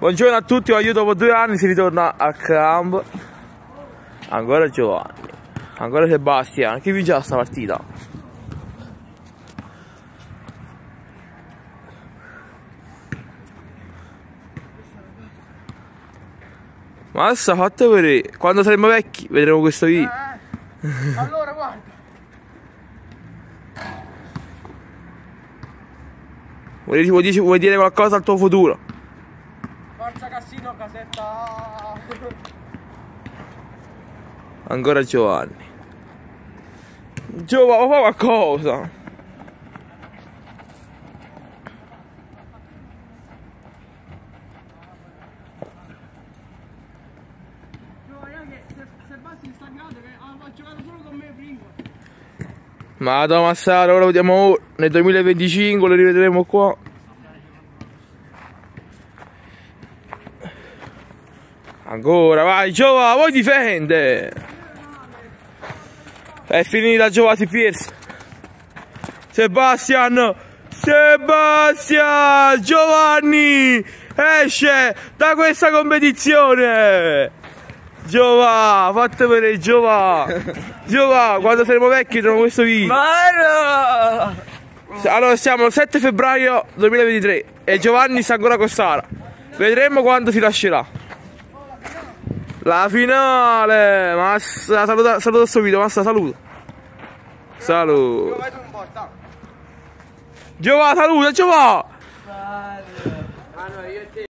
Buongiorno a tutti, oggi dopo 2 anni si ritorna al camp. Ancora Giovanni, ancora Sebastian, chi vince sta partita? Massa, fate vedere, quando saremo vecchi vedremo questo video. Allora guarda. Vuoi dire qualcosa al tuo futuro? Forza Cassino, casetta. Ancora Giovanni. Giovanni, fa qualcosa. Sebastian sta grande che ha giocato solo con me prima. Ma Massaro, ora lo vediamo nel 2025, lo rivedremo qua. Ancora, vai Giova, vuoi difende! È finita Giova, si pierce. Sebastian! Sebastian! Giovanni! Esce da questa competizione! Giova, fate vedere Giova! Giova, quando saremo vecchi troviamo questo video! Mano! Allora siamo il 7 febbraio 2023 e Giovanni sta ancora con Sara. Vedremo quando si lascerà. La finale! Massa, saluta questo video, Massa, saluta. Saluta. Giova, saluta, Giova!